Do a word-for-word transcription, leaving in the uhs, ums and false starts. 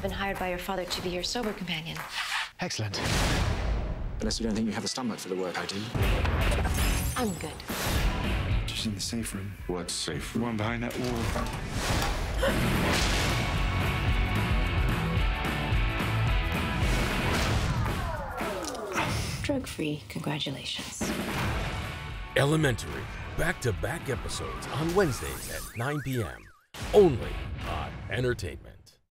I've been hired by your father to be your sober companion. Excellent. Unless you don't think you have the stomach for the work I do. I'm good. Just in the safe room. What safe room? The one behind that wall. Drug-free, congratulations. Elementary, back-to-back episodes on Wednesdays at nine p.m. Only on Entertainment.